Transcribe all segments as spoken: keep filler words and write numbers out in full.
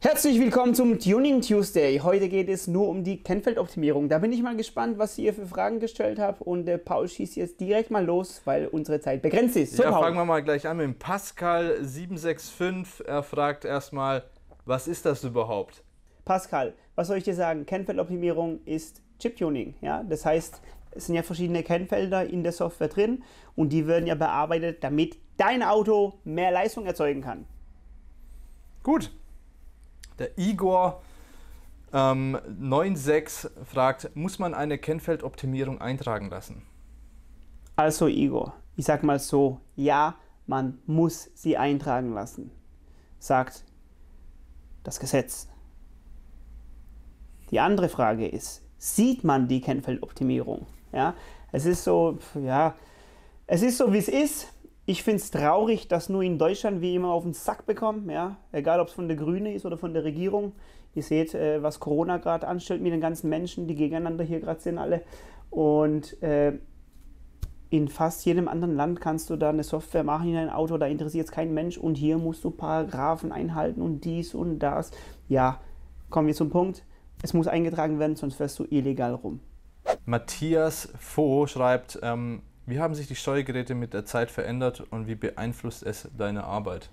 Herzlich willkommen zum Tuning Tuesday. Heute geht es nur um die Kennfeldoptimierung. Da bin ich mal gespannt, was ihr für Fragen gestellt habt. Und der Paul schießt jetzt direkt mal los, weil unsere Zeit begrenzt ist. So, ja, Paul. Fangen wir mal gleich an mit dem Pascal sieben sechs fünf. Er fragt erstmal, was ist das überhaupt? Pascal, was soll ich dir sagen? Kennfeldoptimierung ist Chip-Tuning. Ja? Das heißt, es sind ja verschiedene Kennfelder in der Software drin und die werden ja bearbeitet, damit dein Auto mehr Leistung erzeugen kann. Gut. Der Igor ähm, neun sechs fragt, muss man eine Kennfeldoptimierung eintragen lassen? Also Igor, ich sag mal so, ja, man muss sie eintragen lassen, sagt das Gesetz. Die andere Frage ist, sieht man die Kennfeldoptimierung? Ja, es ist so, ja, es ist so, wie es ist. Ich finde es traurig, dass nur in Deutschland wir immer auf den Sack bekommen, ja? Egal ob es von der Grünen ist oder von der Regierung. Ihr seht, äh, was Corona gerade anstellt mit den ganzen Menschen, die gegeneinander hier gerade sind alle. Und äh, in fast jedem anderen Land kannst du da eine Software machen in ein Auto, da interessiert es kein Mensch. Und hier musst du Paragraphen einhalten und dies und das. Ja, kommen wir zum Punkt. Es muss eingetragen werden, sonst fährst du illegal rum. Matthias Voh schreibt, ähm, wie haben sich die Steuergeräte mit der Zeit verändert und wie beeinflusst es deine Arbeit?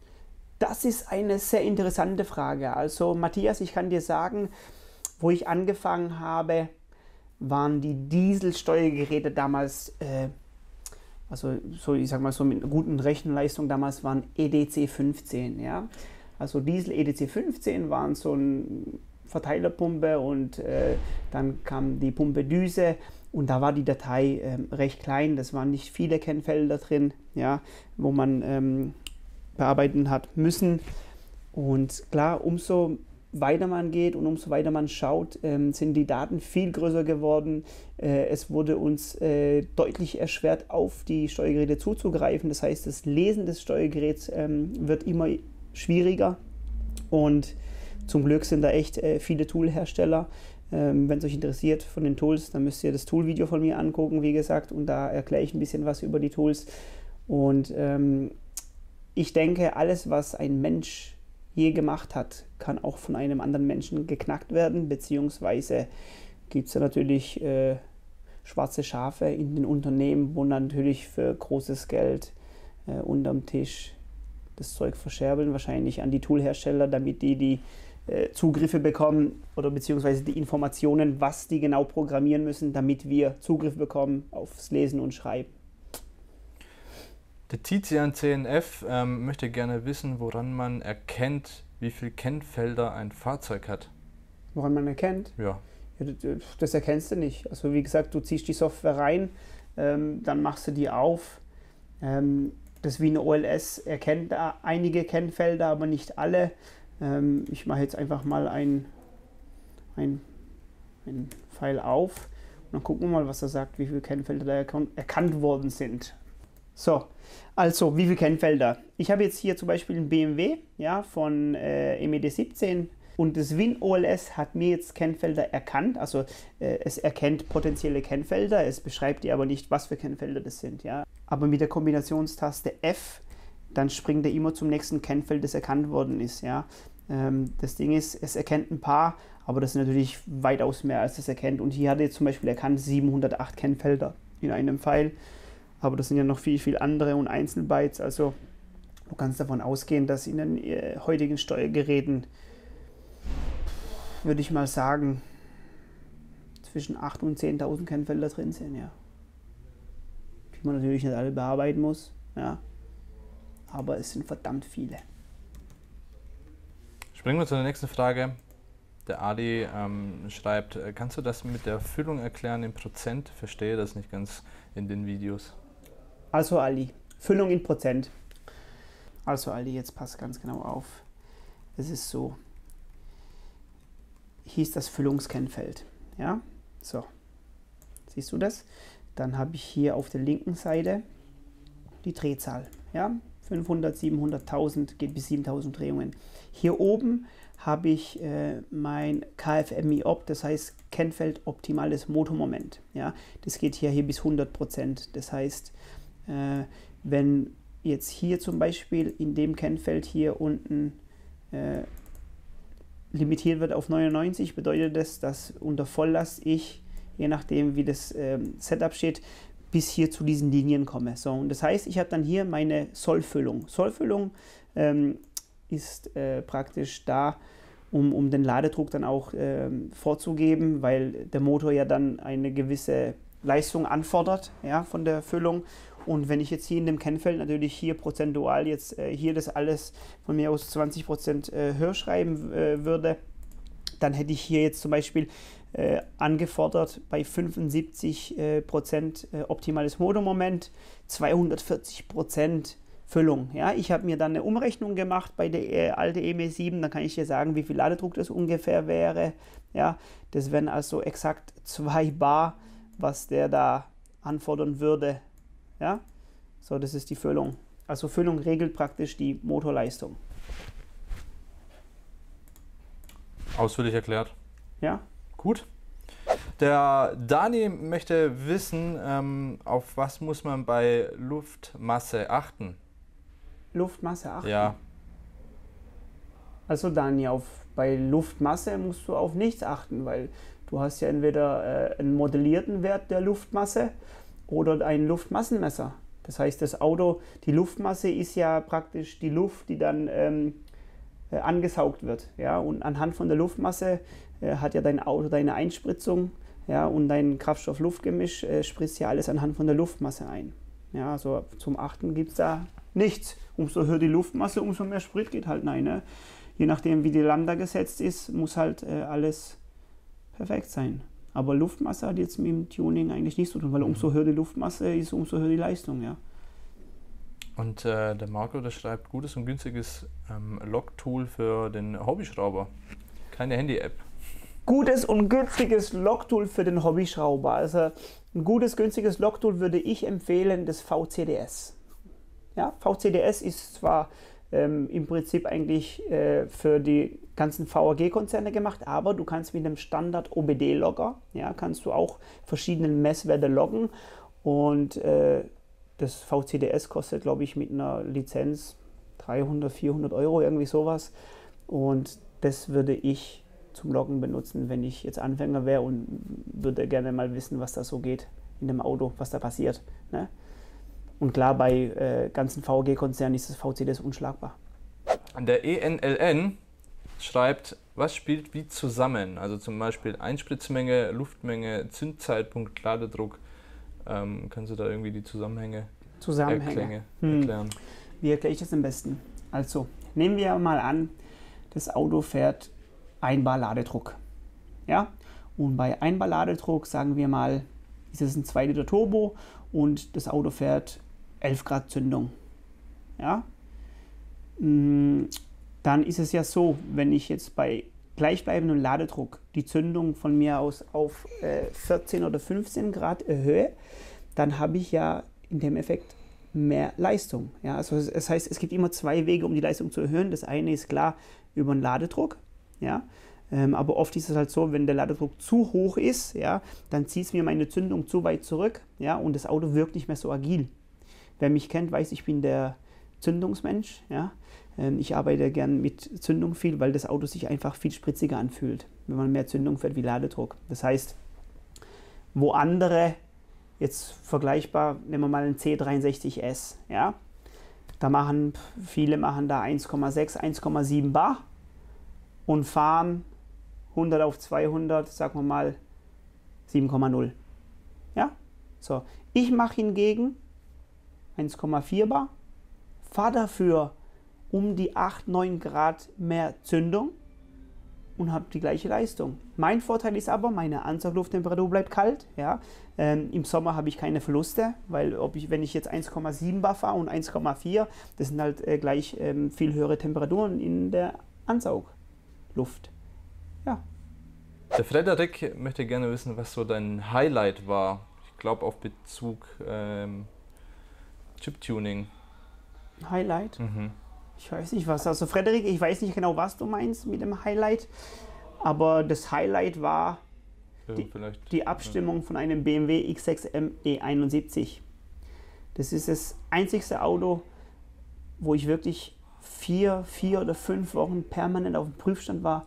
Das ist eine sehr interessante Frage. Also Matthias, ich kann dir sagen, wo ich angefangen habe, waren die Dieselsteuergeräte damals, äh, also so ich sag mal so mit einer guten Rechenleistung damals waren E D C fünfzehn. Ja? Also Diesel E D C fünfzehn waren so ein Verteilerpumpe und äh, dann kam die Pumpe Düse. Und da war die Datei ähm, recht klein, das waren nicht viele Kennfelder drin, ja, wo man ähm, bearbeiten hat müssen. Und klar, umso weiter man geht und umso weiter man schaut, ähm, sind die Daten viel größer geworden. Äh, es wurde uns äh, deutlich erschwert, auf die Steuergeräte zuzugreifen. Das heißt, das Lesen des Steuergeräts ähm, wird immer schwieriger. Und zum Glück sind da echt äh, viele Toolhersteller. Ähm, wenn es euch interessiert von den Tools, dann müsst ihr das Tool-Video von mir angucken, wie gesagt, und da erkläre ich ein bisschen was über die Tools. Und ähm, ich denke, alles, was ein Mensch je gemacht hat, kann auch von einem anderen Menschen geknackt werden, beziehungsweise gibt es ja natürlich äh, schwarze Schafe in den Unternehmen, wo natürlich für großes Geld äh, unterm Tisch das Zeug verscherbeln, wahrscheinlich an die Toolhersteller, damit die die Zugriffe bekommen oder beziehungsweise die Informationen, was die genau programmieren müssen, damit wir Zugriff bekommen aufs Lesen und Schreiben. Der Tizian C N F ähm, möchte gerne wissen, woran man erkennt, wie viele Kennfelder ein Fahrzeug hat. Woran man erkennt? Ja. Ja, das erkennst du nicht. Also wie gesagt, du ziehst die Software rein, ähm, dann machst du die auf. Ähm, das Wiener O L S erkennt da einige Kennfelder, aber nicht alle. Ich mache jetzt einfach mal ein, ein, ein Pfeil auf und dann gucken wir mal, was er sagt, wie viele Kennfelder da erkannt, erkannt worden sind. So, also wie viele Kennfelder? Ich habe jetzt hier zum Beispiel einen B M W, ja, von äh, M E D siebzehn und das Win O L S hat mir jetzt Kennfelder erkannt, also äh, es erkennt potenzielle Kennfelder, es beschreibt dir aber nicht, was für Kennfelder das sind. Ja. Aber mit der Kombinationstaste F, dann springt er immer zum nächsten Kennfeld, das erkannt worden ist. Ja. Ähm, das Ding ist, es erkennt ein paar, aber das ist natürlich weitaus mehr, als es erkennt. Und hier hat er zum Beispiel erkannt siebenhundertacht Kennfelder in einem Pfeil. Aber das sind ja noch viel, viel andere und Einzelbytes. Also du kannst davon ausgehen, dass in den äh, heutigen Steuergeräten, würde ich mal sagen, zwischen achttausend und zehntausend Kennfelder drin sind. Ja. Die man natürlich nicht alle bearbeiten muss. Ja. Aber es sind verdammt viele. Springen wir zur nächsten Frage. Der Adi ähm, schreibt, kannst du das mit der Füllung erklären in Prozent? Verstehe das nicht ganz in den Videos. Also Ali, Füllung in Prozent. Also Ali, jetzt passt ganz genau auf. Es ist so, hier ist das Füllungskennfeld. Ja, so. Siehst du das? Dann habe ich hier auf der linken Seite die Drehzahl. Ja, fünfhundert, siebenhunderttausend, geht bis siebentausend Drehungen. Hier oben habe ich äh, mein K F M I Opt, das heißt Kennfeld optimales Motormoment. Ja, das geht hier, hier bis hundert Prozent. Das heißt, äh, wenn jetzt hier zum Beispiel in dem Kennfeld hier unten äh, limitiert wird auf neunundneunzig, bedeutet das, dass unter Volllast ich, je nachdem wie das ähm, Setup steht, bis hier zu diesen Linien komme. So, und das heißt, ich habe dann hier meine Sollfüllung. Sollfüllung ähm, ist äh, praktisch da, um, um den Ladedruck dann auch ähm, vorzugeben, weil der Motor ja dann eine gewisse Leistung anfordert, ja, von der Füllung. Und wenn ich jetzt hier in dem Kennfeld natürlich hier prozentual jetzt äh, hier das alles von mir aus zwanzig Prozent äh, höher schreiben äh, würde, dann hätte ich hier jetzt zum Beispiel äh, angefordert bei fünfundsiebzig Prozent äh, optimales Motormoment, zweihundertvierzig Prozent Füllung. Ja, ich habe mir dann eine Umrechnung gemacht bei der äh, alte E M E sieben, dann kann ich dir sagen, wie viel Ladedruck das ungefähr wäre. Ja, das wären also exakt zwei Bar, was der da anfordern würde. Ja, so, das ist die Füllung. Also Füllung regelt praktisch die Motorleistung. Ausführlich erklärt. Ja. Gut. Der Dani möchte wissen, ähm, auf was muss man bei Luftmasse achten? Luftmasse achten? Ja. Also Dani, auf, bei Luftmasse musst du auf nichts achten, weil du hast ja entweder äh, einen modellierten Wert der Luftmasse oder ein Luftmassenmesser. Das heißt, das Auto, die Luftmasse ist ja praktisch die Luft, die dann ähm, äh, angesaugt wird. Ja? Und anhand von der Luftmasse äh, hat ja dein Auto deine Einspritzung, ja, und dein Kraftstoff-Luftgemisch äh, spritzt ja alles anhand von der Luftmasse ein. Ja, also zum Achten gibt es da nichts. Umso höher die Luftmasse, umso mehr Sprit geht halt rein. Ne? Je nachdem, wie die Lambda gesetzt ist, muss halt äh, alles perfekt sein. Aber Luftmasse hat jetzt mit dem Tuning eigentlich nichts zu tun, weil umso höher die Luftmasse ist, umso höher die Leistung, ja. Und äh, der Marco, der schreibt, gutes und günstiges ähm, Log-Tool für den Hobbyschrauber. Keine Handy-App. Gutes und günstiges Log-Tool für den Hobbyschrauber. Also ein gutes, günstiges Log-Tool würde ich empfehlen, das V C D S. Ja, V C D S ist zwar ähm, im Prinzip eigentlich äh, für die ganzen V A G-Konzerne gemacht, aber du kannst mit einem Standard-O B D-Logger, ja, kannst du auch verschiedene Messwerte loggen, und äh, das V C D S kostet, glaube ich, mit einer Lizenz dreihundert, vierhundert Euro, irgendwie sowas, und das würde ich zum Loggen benutzen, wenn ich jetzt Anfänger wäre und würde gerne mal wissen, was da so geht in dem Auto, was da passiert. Ne? Und klar, bei äh, ganzen V A G-Konzernen ist das V C D S unschlagbar. Der E N L N schreibt, was spielt wie zusammen? Also zum Beispiel Einspritzmenge, Luftmenge, Zündzeitpunkt, Ladedruck. Ähm, kannst du da irgendwie die Zusammenhänge, Zusammenhänge. Erklänge, Hm. erklären? Wie erkläre ich das am besten? Also, nehmen wir mal an, das Auto fährt ein Bar Ladedruck. Ja? Und bei ein Bar Ladedruck, sagen wir mal, ist es ein zwei Liter Turbo und das Auto fährt elf Grad Zündung. Ja? Dann ist es ja so, wenn ich jetzt bei gleichbleibendem Ladedruck die Zündung von mir aus auf äh, vierzehn oder fünfzehn Grad erhöhe, dann habe ich ja in dem Effekt mehr Leistung. Ja? Also das heißt, es gibt immer zwei Wege, um die Leistung zu erhöhen. Das eine ist klar über den Ladedruck. Ja? Ähm, aber oft ist es halt so, wenn der Ladedruck zu hoch ist, ja, dann zieht es mir meine Zündung zu weit zurück, ja, und das Auto wirkt nicht mehr so agil. Wer mich kennt, weiß, ich bin der Zündungsmensch. Ja? Ähm, ich arbeite gern mit Zündung viel, weil das Auto sich einfach viel spritziger anfühlt, wenn man mehr Zündung fährt wie Ladedruck. Das heißt, wo andere, jetzt vergleichbar, nehmen wir mal einen C dreiundsechzig S, ja, da machen, viele machen da eins Komma sechs, eins Komma sieben Bar und fahren hundert auf zweihundert, sagen wir mal sieben Komma null. Ja? So. Ich mache hingegen eins Komma vier Bar, fahre dafür um die acht, neun Grad mehr Zündung und habe die gleiche Leistung. Mein Vorteil ist aber, meine Ansaugluft-Temperatur bleibt kalt. Ja? Ähm, Im Sommer habe ich keine Verluste, weil ob ich, wenn ich jetzt eins Komma sieben Bar fahre und eins Komma vier, das sind halt äh, gleich ähm, viel höhere Temperaturen in der Ansaugluft. Ja. Der Frederik möchte gerne wissen, was so dein Highlight war. Ich glaube auf Bezug ähm, Chip-Tuning. Highlight? Mhm. Ich weiß nicht was. Also Frederik, ich weiß nicht genau, was du meinst mit dem Highlight, aber das Highlight war Ja, die, vielleicht, die Abstimmung von einem B M W X sechs M E einundsiebzig. Das ist das einzigste Auto, wo ich wirklich vier, vier oder fünf Wochen permanent auf dem Prüfstand war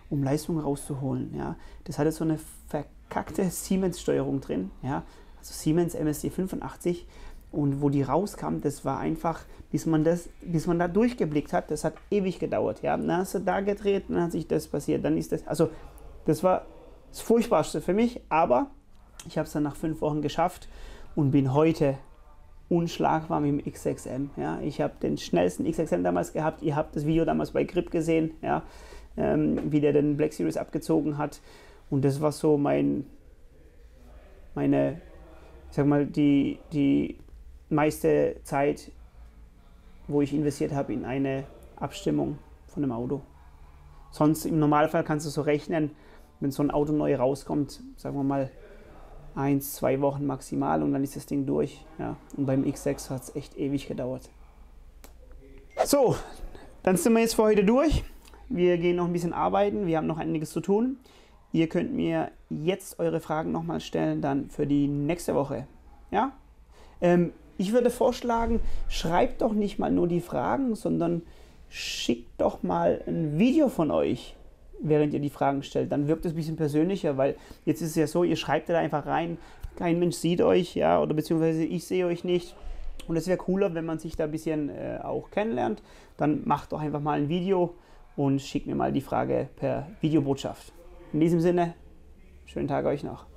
um Leistung rauszuholen. Ja. Das hatte so eine verkackte Siemens-Steuerung drin, ja. Also Siemens M S D fünfundachtzig. Und wo die rauskam, das war einfach, bis man, das, bis man da durchgeblickt hat, das hat ewig gedauert. Ja. Dann hast du da gedreht, dann hat sich das passiert, dann ist das, also das war das Furchtbarste für mich, aber ich habe es dann nach fünf Wochen geschafft und bin heute unschlagbar mit dem X sechs M. Ja. Ich habe den schnellsten X sechs M damals gehabt, ihr habt das Video damals bei Grip gesehen, ja, ähm, wie der den Black Series abgezogen hat. Und das war so mein, meine, ich sag mal, die, die meiste Zeit, wo ich investiert habe in eine Abstimmung von einem Auto. Sonst im Normalfall kannst du so rechnen, wenn so ein Auto neu rauskommt, sagen wir mal eins, zwei Wochen maximal und dann ist das Ding durch. Ja. Und beim X sechs hat es echt ewig gedauert. So, dann sind wir jetzt für heute durch. Wir gehen noch ein bisschen arbeiten, wir haben noch einiges zu tun. Ihr könnt mir jetzt eure Fragen nochmal stellen, dann für die nächste Woche. Ja? Ähm, ich würde vorschlagen, schreibt doch nicht mal nur die Fragen, sondern schickt doch mal ein Video von euch, während ihr die Fragen stellt. Dann wirkt es ein bisschen persönlicher, weil jetzt ist es ja so, ihr schreibt da einfach rein, kein Mensch sieht euch, ja, oder beziehungsweise ich sehe euch nicht. Und es wäre cooler, wenn man sich da ein bisschen äh, auch kennenlernt. Dann macht doch einfach mal ein Video und schickt mir mal die Frage per Videobotschaft. In diesem Sinne, schönen Tag euch noch.